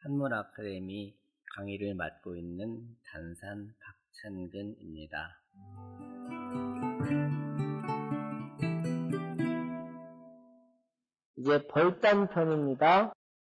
한물 아카데미 강의를 맡고 있는 단산 박찬근입니다. 이제 벌단편입니다.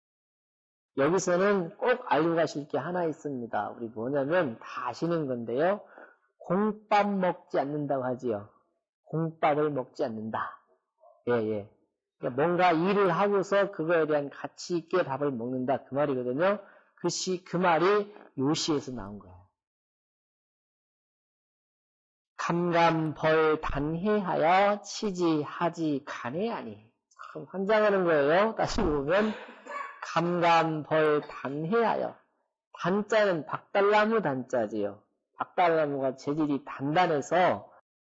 여기서는 꼭 알고 가실 게 하나 있습니다. 우리 뭐냐면 다 아시는 건데요. 공밥 먹지 않는다고 하지요. 공밥을 먹지 않는다. 예. 그러니까 뭔가 일을 하고서 그거에 대한 가치 있게 밥을 먹는다. 그 말이거든요. 그 말이 요 시에서 나온 거예요. 감감벌 단해하여 치지하지 간해하니. 참 환장하는 거예요. 다시 보면 감감벌 단해하여. 단자는 박달나무 단자지요. 박달나무가 재질이 단단해서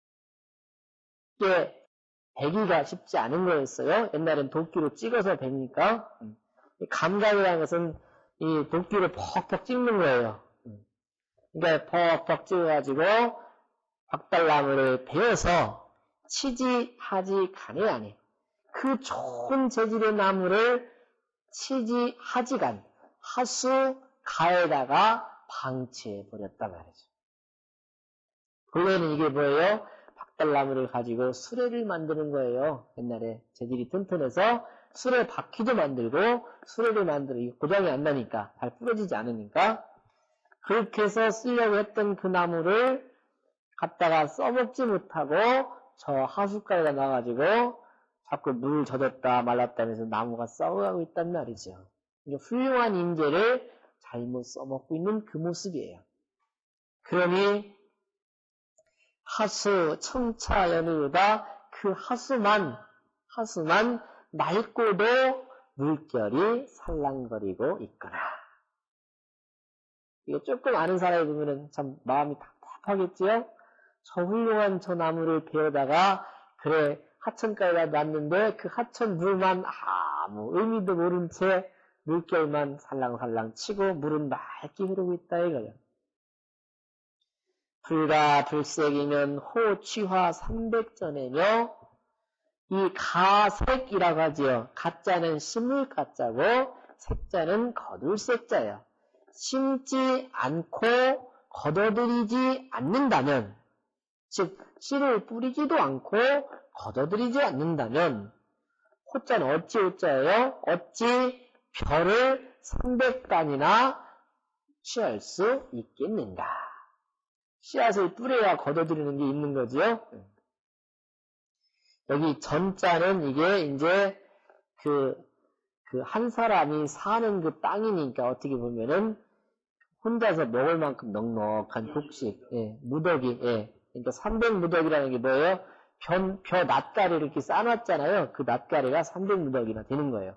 이게 베기가 쉽지 않은 거였어요. 옛날엔 도끼로 찍어서 베니까. 감감이라는 것은 이 도끼로 퍽퍽 찍는 거예요. 그러니까 퍽퍽 찍어가지고 박달나무를 베어서 치지하지 간해하니. 그 좋은 재질의 나무를 치지하지간 하수 가에다가 방치해버렸단 말이죠. 본래는 이게 뭐예요? 박달나무를 가지고 수레를 만드는 거예요. 옛날에 재질이 튼튼해서 수레 바퀴도 만들고 수레를 만들고 고장이 안 나니까 잘 부러지지 않으니까 그렇게 해서 쓰려고 했던 그 나무를 갖다가 써먹지 못하고 저 하수가에다 놔가지고 자꾸 물 젖었다 말랐다 하면서 나무가 썩어가고 있단 말이죠. 이게 훌륭한 인재를 잘못 써먹고 있는 그 모습이에요. 그러니 하수 청차연우다 그 하수만 맑고도 물결이 살랑거리고 있거나. 이거 조금 아는 사람이 보면은 참 마음이 답답하겠지요? 저 훌륭한 저 나무를 베어다가 그래 하천가에다 놨는데 그 하천 물만 아무 의미도 모른 채 물결만 살랑살랑 치고 물은 맑게 흐르고 있다 이거예요. 불가 불색이면 호취화 300전이며 이 가색이라고 하지요. 가자는 심을 가자고 색자는 거둘 색자예요. 심지 않고 걷어들이지 않는다면 즉 씨를 뿌리지도 않고 걷어들이지 않는다면 호자는 어찌 호자예요? 어찌 별을 300단이나 취할 수 있겠는가? 씨앗을 뿌려야 걷어들이는 게 있는 거지요. 여기 전자는 이게 이제 그 한 사람이 사는 그 땅이니까 어떻게 보면은 혼자서 먹을 만큼 넉넉한 곡식, 무더기, 그러니까 300무더기라는 게 뭐예요? 벼 낫가리를 이렇게 쌓아놨잖아요. 그 낫가리가 300무더기나 되는 거예요.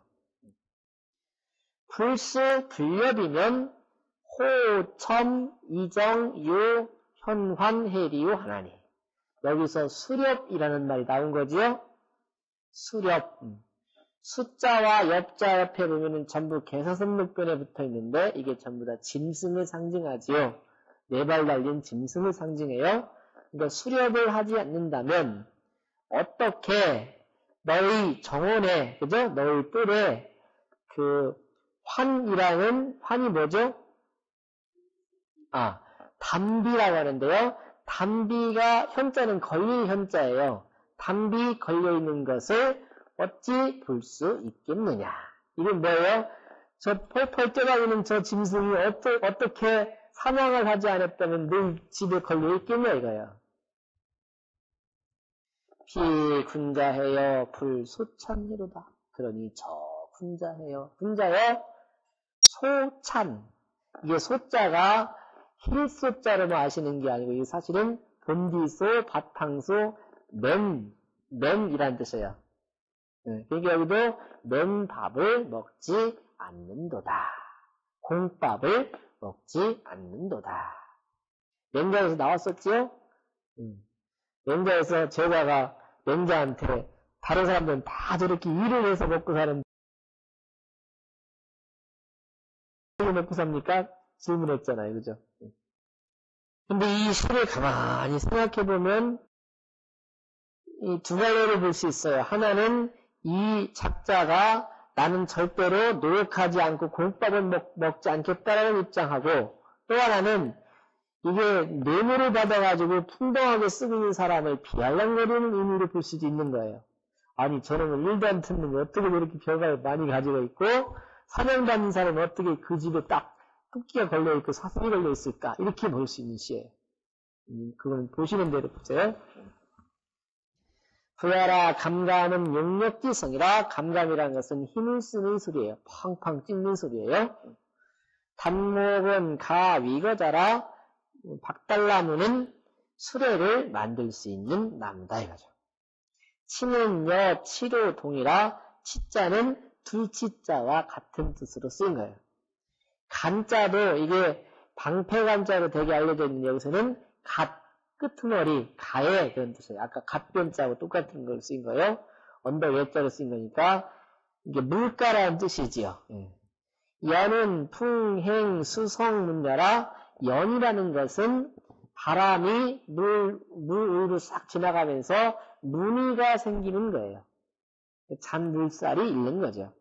불수 불렵이면 호, 첨, 이정, 유, 현환, 해리유, 하나니. 여기서 수렵이라는 말이 나온 거지요? 수렵. 숫자와 엽자 옆에 보면은 전부 개사선목변에 붙어 있는데 이게 전부 다 짐승을 상징하지요. 네 발 달린 짐승을 상징해요. 그러니까 수렵을 하지 않는다면 어떻게 너희 정원에, 그죠? 너희 뜰에 그 환이라는 환이 뭐죠? 담비라고 하는데요. 담비가 현자는 걸릴 현자예요. 담비 걸려있는 것을 어찌 볼 수 있겠느냐. 이건 뭐예요? 저 펄펄 뛰어다니는 저 짐승이 어떻게 사냥을 하지 않았다면 늘 집에 걸려있겠냐 이거예요. 피 군자해요 불소찬히로다. 그러니 저 군자해요. 군자요 소찬. 이게 소자가 힐소자로만 아시는 게 아니고 이게 사실은 본디소, 바탕소, 맨이라는 뜻이에요. 그러니까 여기도 맨밥을 먹지 않는도다. 공밥을 먹지 않는도다. 맹자에서 나왔었지요? 맹자에서 제자가 맹자한테 다른 사람들은 다 저렇게 일을 해서 먹고 사는데 왜 먹고 삽니까? 질문했잖아요. 그죠? 근데 이 시를 가만히 생각해보면 이 두 갈래를 볼 수 있어요. 하나는 이 작자가 나는 절대로 노력하지 않고 공밥을 먹지 않겠다라는 입장하고, 또 하나는 이게 뇌물을 받아가지고 풍덩하게 쓰고 있는 사람을 비알랑거리는 의미로 볼 수도 있는 거예요. 아니, 저놈은 일도 안 듣는 게 어떻게 그렇게 별걸 많이 가지고 있고, 사냥받는 사람은 어떻게 그 집에 딱 토끼가 걸려있고 사슴이 걸려있을까? 이렇게 볼 수 있는 시예요. 그건 보시는 대로 보세요. 부야라 감감은 용력지성이라. 감감이라는 것은 힘을 쓰는 소리예요. 팡팡 찍는 소리예요. 단목은 가 위거자라. 박달나무는 수레를 만들 수 있는 나무다 이거죠. 치는 여 치로 동이라. 치자는 둘치자와 같은 뜻으로 쓰인 거예요. 간자도 이게 방패간자로 되게 알려져 있는 여기서는 갓, 끄트머리, 가의 그런 뜻이에요. 아까 갓변자하고 똑같은 걸 쓰인 거예요. 언더 외자로 쓰인 거니까 이게 물가라는 뜻이지요. 연은 풍행, 수성, 문야라. 연이라는 것은 바람이 물 위로 싹 지나가면서 무늬가 생기는 거예요. 잔물살이 있는 거죠.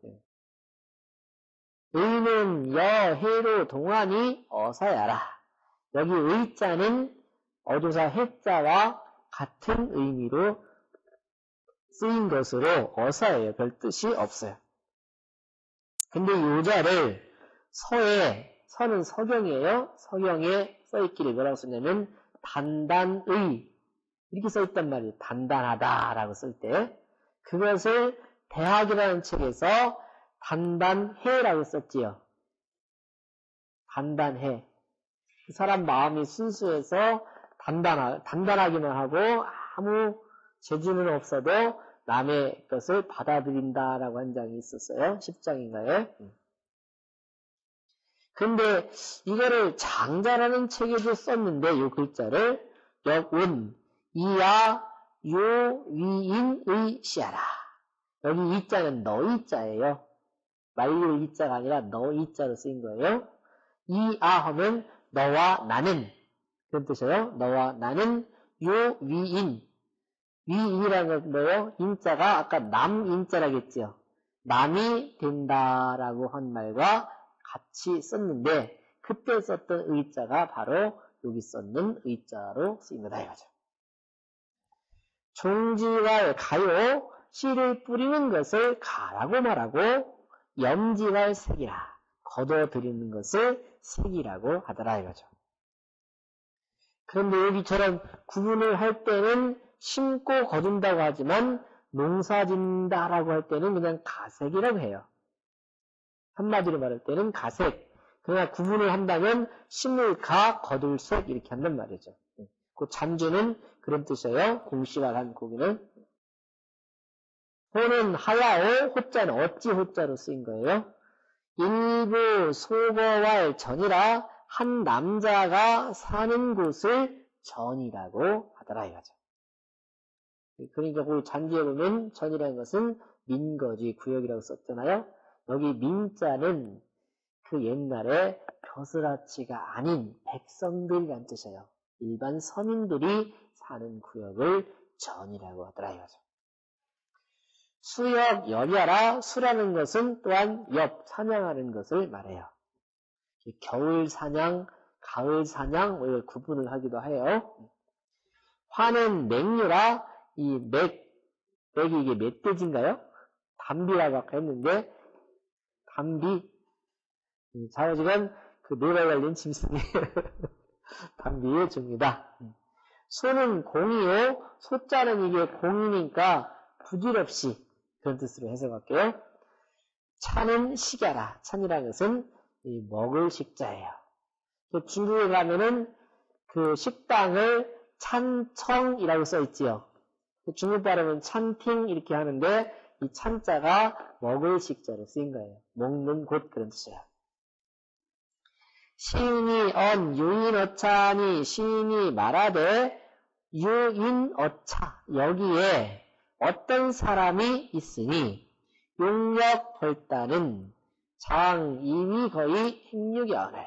의는 여, 해로, 동안이 어사야라. 여기 의자는 어조사 해자와 같은 의미로 쓰인 것으로 어사예요. 별 뜻이 없어요. 근데 요자를 서에, 서는 서경이에요. 서경에 써있기를 뭐라고 썼냐면 단단의 이렇게 써있단 말이에요. 단단하다라고 쓸 때 그것을 대학이라는 책에서 단단해라고 썼지요. 단단해. 그 사람 마음이 순수해서 단단하기만 하고 아무 재주는 없어도 남의 것을 받아들인다라고 한 장이 있었어요. 10장인가요? 근데 이거를 장자라는 책에도 썼는데 이 글자를 역운, 이야, 요, 위인, 의, 시하라. 여기 이자는 너이자예요. 말릴 이자가 아니라 너이자로 쓰인 거예요. 이아 하면 너와 나는 그런 뜻이에요. 너와 나는 요 위인. 위인이라는 건 뭐예요? 인자가 아까 남인자라겠죠. 남이 된다라고 한 말과 같이 썼는데 그때 썼던 의자가 바로 여기 썼는 의자로 쓰인 거다 이거죠. 종지왈 가요 씨를 뿌리는 것을 가라고 말하고 염지왈 색이라 걷어들이는 것을 색이라고 하더라 이거죠. 그런데 여기처럼 구분을 할 때는 심고 거둔다고 하지만 농사 짓는다라고 할 때는 그냥 가색이라고 해요. 한마디로 말할 때는 가색. 그러나 구분을 한다면 심을 가, 거둘 색 이렇게 한단 말이죠. 그 잔주는 그런 뜻이에요. 공시발한 고기는. 호는 하야오, 호자는 어찌 호자로 쓰인 거예요. 일부 소거왈 전이라 한 남자가 사는 곳을 전이라고 하더라 이거죠. 그러니까 그 잔주에 보면 전이라는 것은 민거지 구역이라고 썼잖아요. 여기 민자는 그 옛날에 벼슬아치가 아닌 백성들이란 뜻이에요. 일반 서민들이 사는 구역을 전이라고 하더라 이거죠. 수역 열야라 수라는 것은 또한 엽 사냥하는 것을 말해요. 겨울 사냥, 가을 사냥 이걸 구분을 하기도 해요. 화는 맹류라 이 맥이 이게 멧돼지인가요? 담비라고 아까 했는데 담비 자오지간 그 뇌가 걸린 짐승의 담비의 종이다. 소는 공이요. 소자는 이게 공이니까 부질없이 그런 뜻으로 해석할게요. 차는 식야라. 찬이라는 것은 이 먹을 식자예요. 중국에 가면은 그 식당을 찬청이라고 써있지요. 중국 발음은 찬팅 이렇게 하는데 이 찬자가 먹을 식자로 쓰인 거예요. 먹는 곳 그런 뜻이에요. 시인이 유인어차니 시인이 말하되 유인어차 여기에 어떤 사람이 있으니 용력 벌다는 장 2위 거의 행육연을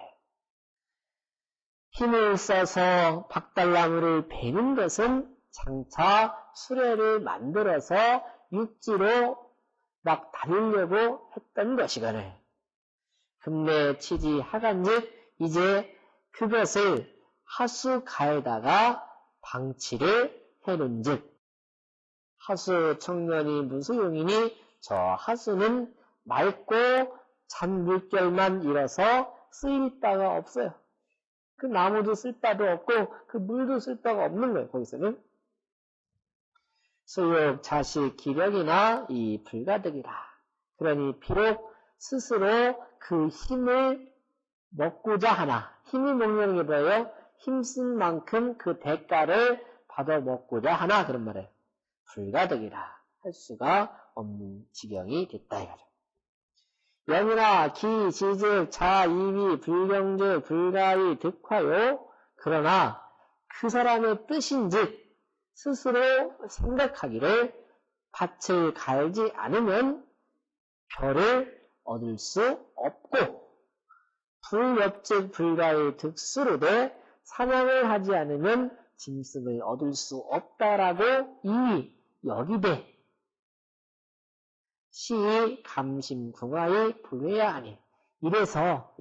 힘을 써서 박달나무를 베는 것은 장차 수레를 만들어서 육지로 막 다루려고 했던 것이거늘. 금내 치지 하간즉 이제 그것을 하수가에다가 방치를 해놓은즉 하수 청년이 무소용이니 저 하수는 맑고 잔 물결만 일어서 쓰일 바가 없어요. 그 나무도 쓸 바도 없고 그 물도 쓸 바가 없는 거예요. 거기서는. 수욕 자식 기력이나 이 불가득이라. 그러니 비록 스스로 그 힘을 먹고자 하나. 힘이 먹는 게 뭐예요? 힘쓴 만큼 그 대가를 받아 먹고자 하나 그런 말이에요. 불가득이라 할 수가 없는 지경이 됐다 이거죠. 영이나 기, 지즉, 자, 이위, 불경즉, 불가의, 득화요. 그러나 그 사람의 뜻인즉 스스로 생각하기를 밭을 갈지 않으면 별을 얻을 수 없고 불엽즉 불가의 득수로되 사냥을 하지 않으면 짐승을 얻을 수 없다라고 이미 여기되 시 감심궁화의 불회야 하니 이래서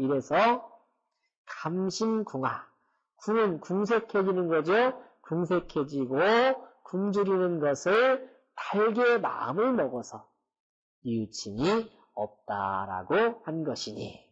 감심궁화 궁은 궁색해지는 거죠. 궁색해지고 굶주리는 것을 달게 마음을 먹어서 뉘우침이 없다라고 한 것이니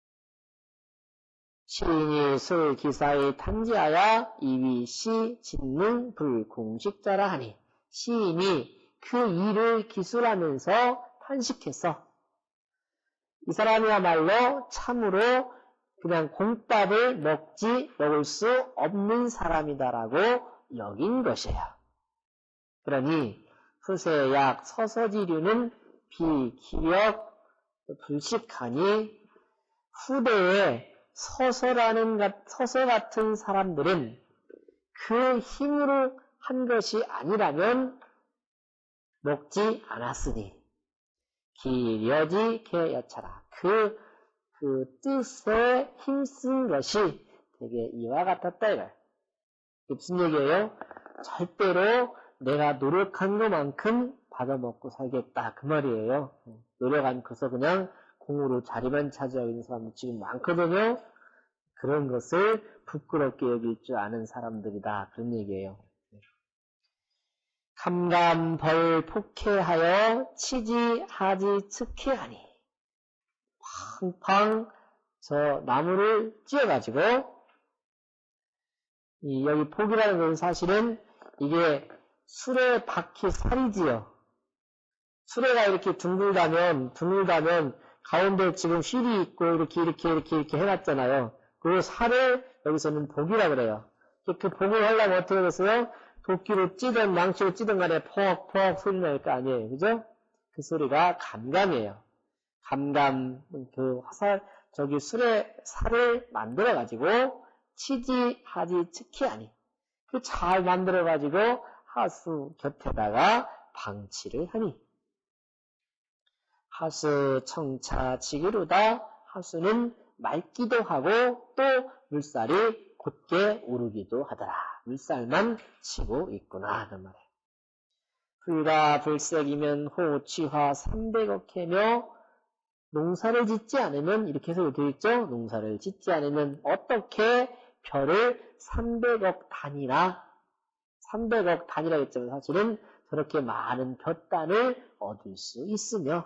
시인이 술 기사의 탐지하여 이위 시 진능 불공식자라 하니 시인이 그 일을 기술하면서 탄식해서 이 사람이야말로 참으로 그냥 공밥을 먹을 수 없는 사람이다라고 여긴 것이에요. 그러니 후세약 서서지류는 비기력 불식하니 후대에 서서 같은 사람들은 그 힘으로 한 것이 아니라면 먹지 않았으니 기려지 개여차라 그 뜻에 힘쓴 것이 되게 이와 같았다 이거예요. 무슨 얘기예요? 절대로 내가 노력한 것만큼 받아먹고 살겠다 그 말이에요. 노력 않고서 그냥 공으로 자리만 차지하고 있는 사람들 지금 많거든요. 그런 것을 부끄럽게 여길 줄 아는 사람들이다 그런 얘기예요. 감감벌 폭해하여 치지 하지 측해하니 팡팡 저 나무를 찧어가지고 여기 폭이라는 건 사실은 이게 수레 바퀴 살이지요. 수레가 이렇게 둥글다면 가운데 지금 휠이 있고 이렇게 해놨잖아요. 그 살을 여기서는 복이라 그래요. 그 복을 하려면 어떻게 하겠어요? 도끼로 찌든 망치로 찌든 간에 퍽퍽 소리 날 거 아니에요. 그죠? 그 소리가 감감이에요. 감감, 수레 살을 만들어가지고, 치지, 하지, 측히 하니. 잘 만들어가지고, 하수 곁에다가 방치를 하니. 하수 청차 지기로다. 하수는 맑기도 하고, 또 물살이 곧게 오르기도 하더라. 물살만 치고 있구나. 그 말이에요. 불과 불색이면 호, 취화, 300억해며 농사를 짓지 않으면 이렇게 해서 되어 있죠. 농사를 짓지 않으면 어떻게 별을 300억 단이라 300억 단이라고 했지만 사실은 저렇게 많은 볕단을 얻을 수 있으며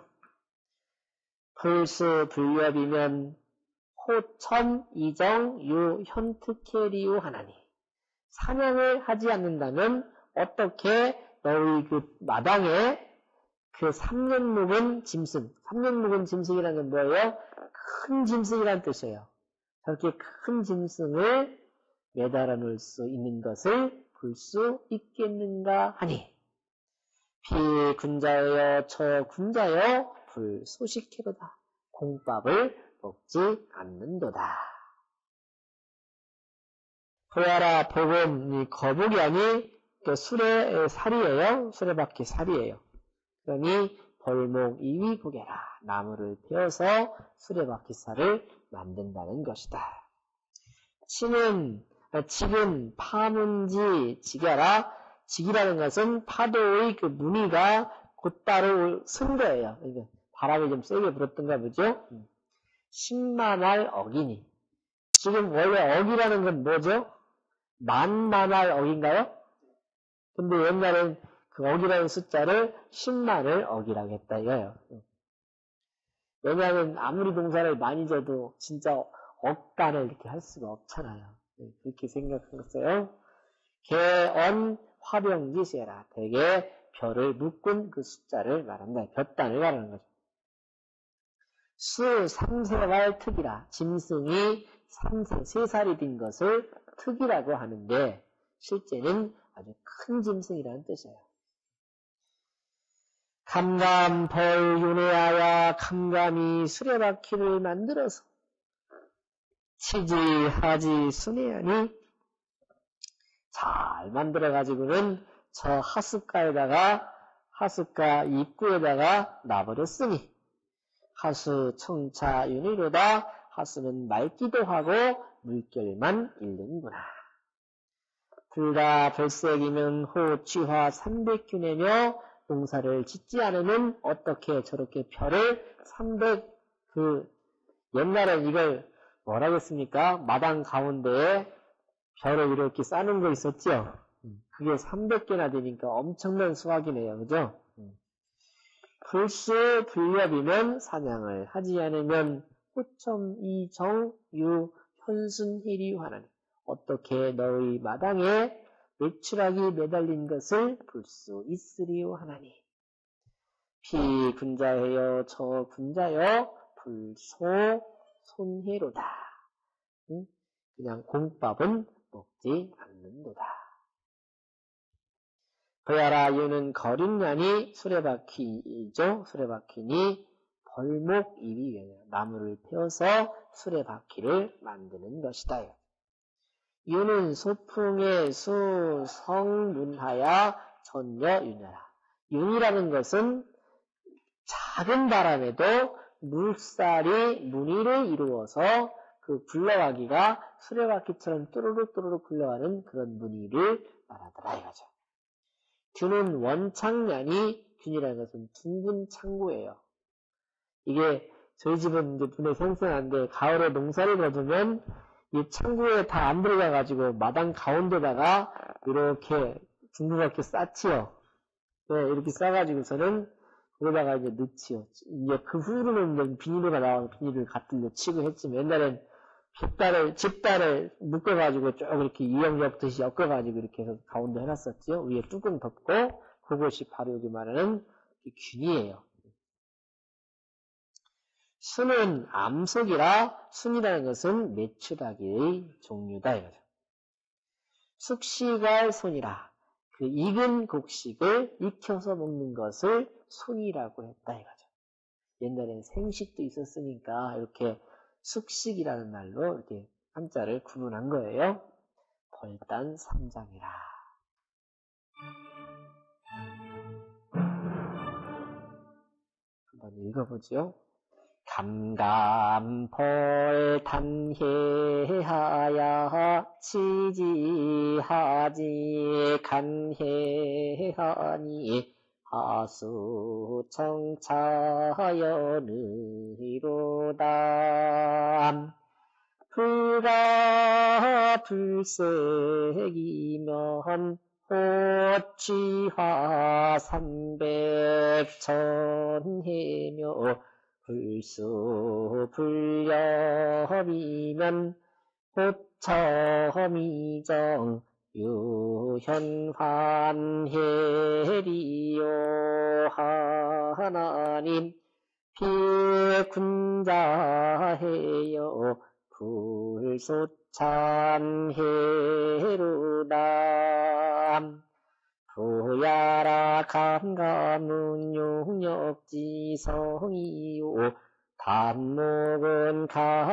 불수 불엽이면 호천, 이정, 유, 현특해리우 하나니 사냥을 하지 않는다면 어떻게 너희 그 마당에 그 3년 묵은 짐승 3년 묵은 짐승이라는 건 뭐예요? 큰 짐승이라는 뜻이에요. 저렇게 큰 짐승을 매달아 놓을 수 있는 것을 볼 수 있겠는가 하니 비군자여 저 군자여 불소식해도다 공밥을 먹지 않는도다. 보아라 복은 거북이 아니 수레 살이에요. 수레바퀴 살이에요. 그러니 벌목 이위 구개라 나무를 베어서 수레바퀴 살을 만든다는 것이다. 직은 파문지 직야라 직이라는 것은 파도의 그 무늬가 곧바로 쓴 거예요. 그러니까 바람이 좀 세게 불었던가 보죠. 10만할 억이니. 지금 원래 억이라는 건 뭐죠? 만만할 억인가요? 근데 옛날엔 그 억이라는 숫자를 10만을 억이라고 했다 이거예요. 왜냐하면 아무리 동사를 많이 줘도 진짜 억단을 이렇게 할 수가 없잖아요. 그렇게 생각했어요. 개언 화병지세라. 대개 별을 묶은 그 숫자를 말한다. 볕단을 말하는 거죠. 수 3세발 특이라. 짐승이 3세, 3살이 된 것을 특이라고 하는데 실제는 아주 큰 짐승이라는 뜻이에요. 감감 벌윤회하야 감감이 수레바퀴를 만들어서 치지하지 순회하니 잘 만들어가지고는 저 하숫가 입구에다가 놔버렸으니 하수 청차 윤회로다. 하수는 맑기도 하고 물결만 잃는구나. 불가 별색이면 호취화 300균이며 농사를 짓지 않으면 어떻게 저렇게 별을 300 옛날엔 이걸 뭐라겠습니까? 마당 가운데에 별을 이렇게 싸는 거 있었죠? 그게 300개나 되니까 엄청난 수확이네요. 그죠? 불수 불렵이면 사냥을 하지 않으면 호첨 이정 유 현순희리 화나니 어떻게 너의 마당에 외출하기 매달린 것을 볼 수 있으리요 하나니. 피 군자해요 저 군자여 불소 손해로다. 그냥 공밥은 먹지 않는도다. 보야라 이유는 거린냐니 수레바퀴이죠. 수레바퀴니 벌목 입이 왜냐 나무를 베어서 수레바퀴를 만드는 것이다. 유는 소풍의 수 성문하야 전여 윤하라. 윤이라는 것은 작은 바람에도 물살이 무늬를 이루어서 그 굴러가기가 수레바퀴처럼 또르륵 굴러가는 그런 무늬를 말하더라 이거죠. 균은 원창냐니 균이라는 것은 둥근 창고예요. 이게 저희 집은 이제 눈에 생생한데 가을에 농사를 거두면 이 창고에 다 안 들어가가지고 마당 가운데다가 이렇게 둥글게 쌓지요. 네, 이렇게 싸가지고서는 거기다가 이제 넣지요. 이제 그 후로는 이제 비닐로가 나와서 비닐을 갖들려 치고 했지만 옛날엔 집다를 묶어가지고 쭉 이렇게 유형 엮듯이 엮어가지고 이렇게 해서 가운데 해놨었지요. 위에 뚜껑 덮고 그것이 바로 여기 말하는 균이에요. 순은 암석이라 순이라는 것은 메추라기의 종류다 이거죠. 숙식할 손이라 그 익은 곡식을 익혀서 먹는 것을 손이라고 했다 이거죠. 옛날엔 생식도 있었으니까 이렇게 숙식이라는 말로 이렇게 한자를 구분한 거예요. 벌단 3장이라. 한번 읽어보죠. 감감벌단해하야 치지하지 간해하니 하수청차연의로다. 불가 불색이면 호취화 300천해며 불수 불렵이면 호첨이정 유현환해리요 하나님 피군자해요 불소찬해루다. 부야라 감감은 용역지성이요 단목은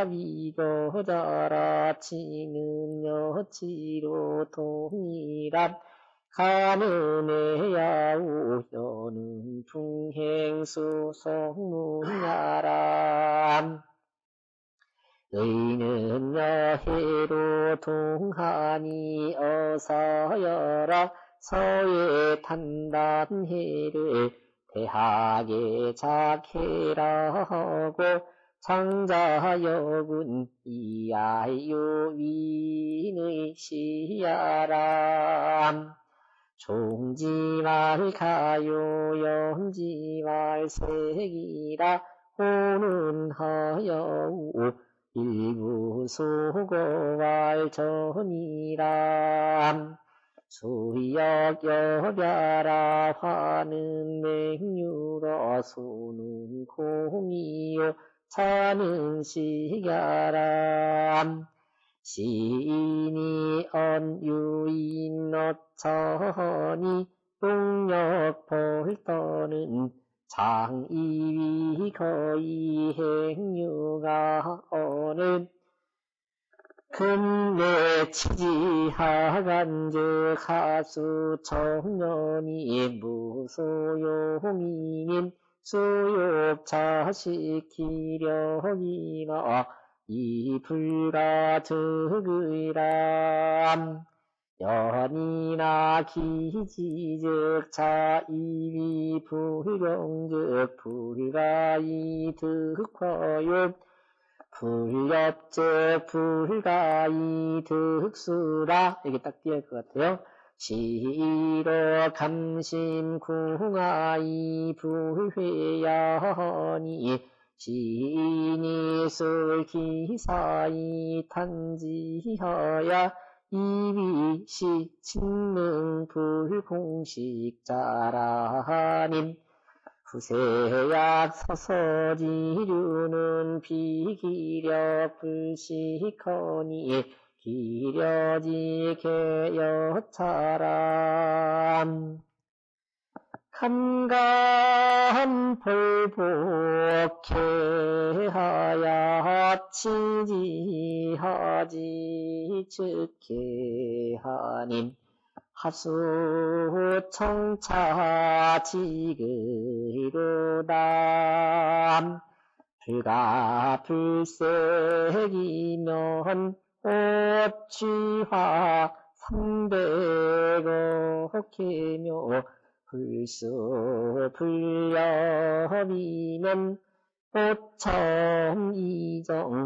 가비거자라 치는 여치로 동일함 가는애야우 여는 풍행수 성문야람 의는 여해로 동하니 어서여라 서예 탄단해를 대하게 작해라고 창자여군 이하유 위의 시야람 종지말 가요 연지말 색이라 호는하여우 일부 소고왈 전이람 수역 여벼라 화는 맹유로 수는 공이요 차는 시야람 시인이 언유인 너천이 동력 벌떠는 장이위 거의 행유가 오는 근내 치지하간즉 하수 청년이 무소용이민 수욕 자식 기력이나 이 불가득의람 연이나 기지즉 자이위 불경즉 불가이 득화요 불렵즉 불가이 득수라 이렇게 딱 띄어야 할 것 같아요. 시로 감심 궁아이 불회야니 시인이 쓸 기사이 탄지하야 이비시 친능 불공식자라님 후세약 서서지류는 비기력 불식허니 기려지 개여차람 간간 벌복해하야 치지하지 즉해하님 하수 청차 지그이로담 불가 불색이면 옷취화 300억이며 불수 불협이면 5,002정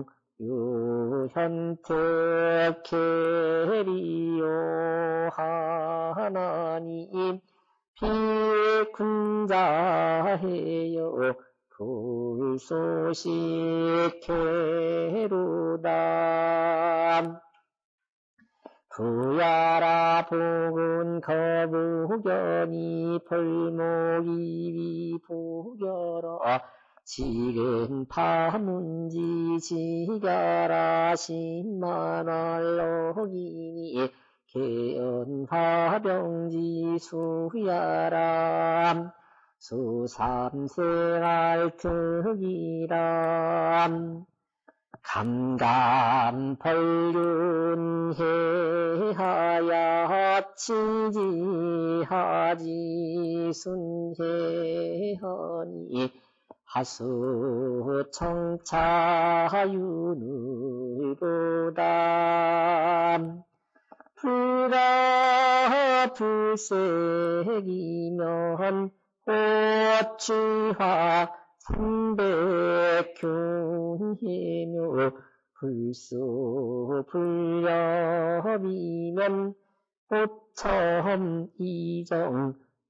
유현택해리요 하나님 비군자해요 불소식해로담 부야라 복은 거부견이 벌목이위 부결어 지금 파문지 지가라 10만월록이니 개연화병지 수야람 수삼생알 특이람 감감벌륜해하야 치지하지 순해하니 하수 청차윤의보담 불가 불색이면 꽃취화 300균해묘 불수 불협이면 5,002정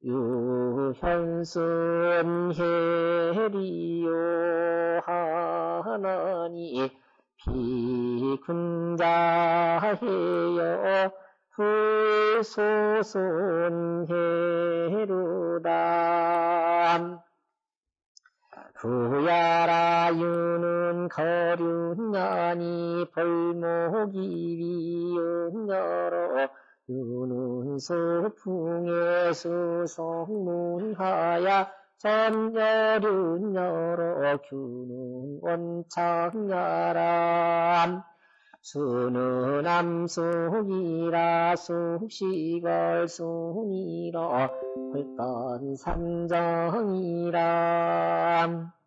유현순해리요 하나니 비군자해요 불소손해로담 부야라 유는 거륜냐니 벌목이위윤여러 유는 소풍의 수성문하야 전여륜여러 규는 원창야람 수는 암숙이라 숙시걸 순이러 헐던 삼정이람